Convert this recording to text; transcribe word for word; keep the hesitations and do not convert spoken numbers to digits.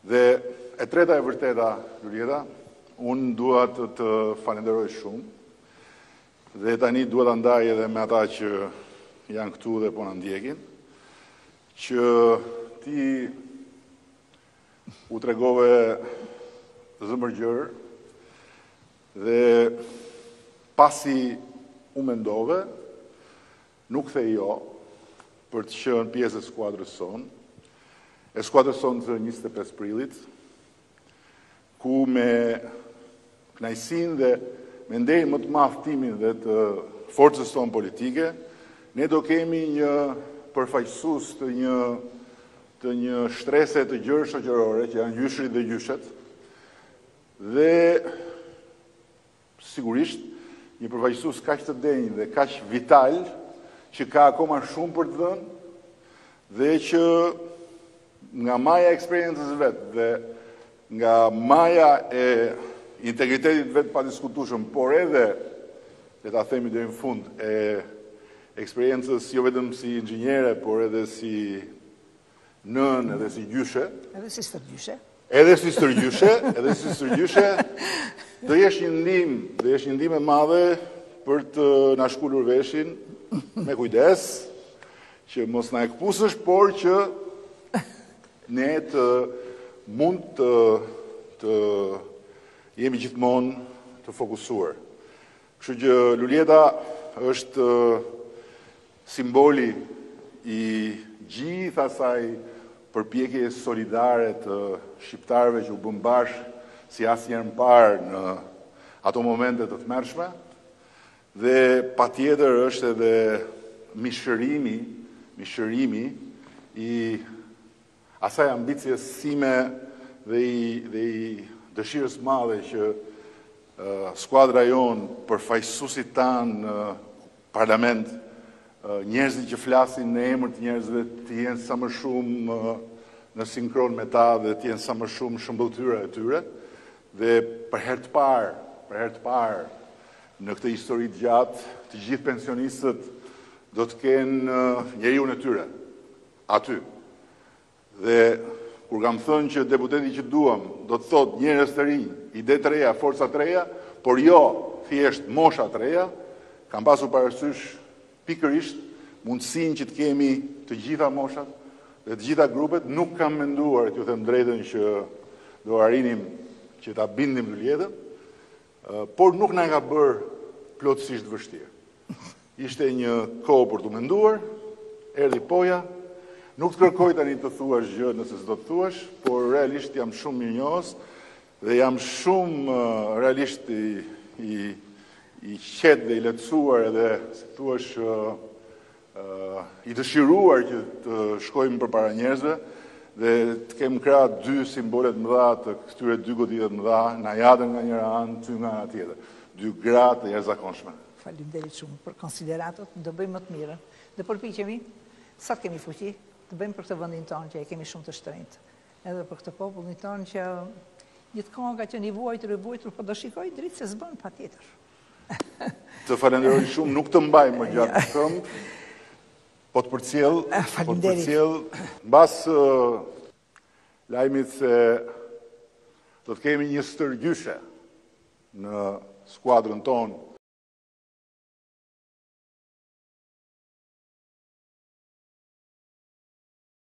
Dhe e treta e vërteta, Julieta, unë dua të të falenderoj shumë, dhe tani dua ta ndaj edhe me ata që janë këtu dhe po na ndjekin, që ti u tregove zëmërgjër dhe pasi u mendove, nuk the jo për të qenë pjesë e skuadrës sonë, e skuadrës sonë të njëzet e pesë prillit, ku me kënaqësinë dhe me nderin më të madh timin dhe të forcës tonë politike, ne do kemi një përfaqësues të një të një shtrese të gjërë shoqërore, që janë gjyshrit dhe gjyshet, dhe sigurisht një përfaqësues kaq të denjë dhe kaq vital, që ka akoma shumë për të dhënë, dhe që nga maja e eksperiencës vetë dhe nga maja e integritetit vetë pa diskutueshëm, por edhe, le ta themi deri në fund, e eksperiencës jo vetëm si inxhiniere, por edhe si nën, edhe si gjyshe. Edhe si stërgjyshe. Edhe si stërgjyshe, edhe si stërgjyshe, do jesh një ndihmë, do jesh një ndihmë e madhe për të na shkulur veshin me kujdes, që mos na e këpusësh, por që ne të mund të, të jemi gjithmonë të fokusuar. Kështu që Lulieta është simboli i gjithë asaj përpjekje solidare të shqiptarëve që u bën bashkë si asnjëherë më parë në ato momente të tmerrshme, dhe patjetër është edhe mishërimi, mishërimi i asaj ambicjes sime dhe i, dhe i dëshirës madhe që uh, skuadra jonë, përfaqësuesit tanë në uh, parlament, uh, njerëzit që flasin në emër të njerëzve të jenë sa më shumë uh, në sinkron me ta dhe të jenë sa më shumë shëmbëltyra e tyre, dhe për herë të parë, për herë të parë në këtë histori të gjatë, të gjithë pensionistët do të kenë uh, njeriun e tyre aty. Dhe kur kam thënë që deputeti që duam do të thotë njerëz të rinj, ide të reja, forca të reja, por jo thjesht mosha të reja, kam pasur parasysh pikërisht mundësinë që të kemi të gjitha moshat dhe të gjitha grupet. Nuk kam menduar, t'ju them drejtën, që do arrinim që ta bindim Lulietën, por nuk na ka bërë plotësisht vështirë. Ishte një kohë për të menduar, erdhi poja. Nuk të kërkoj tani të thuash gjë nëse s'do të thuash, por realisht jam shumë mirënjohës dhe jam shumë uh, realisht i, i, i qetë dhe i lehtësuar edhe, si thuash, uh, uh, i dëshiruar që të shkojmë përpara njerëzve dhe të kem krah dy simbolet mëdha të këtyre dy goditëve mëdha, Najatën nga njëra anë, ty nga ana tjetër. Dy gra të jashtëzakonshme. Faleminderit shumë për konsideratot, do bëjmë më të mirën. Dhe përpiqemi, sa të kemi fuqi, të bëjmë për këtë vendin tonë që e kemi shumë të shtrenjtë. Edhe për këtë popullin tonë që gjithkohë ka qenë i vuajtur e vuajtur, por do shikoj dritë se s'bën patjetër. Të falenderoj shumë, nuk të mbaj më gjatë këmbë, po të përcjell, po të përcjell mbas uh, lajmit se do të kemi një stërgjyshe në skuadrën tonë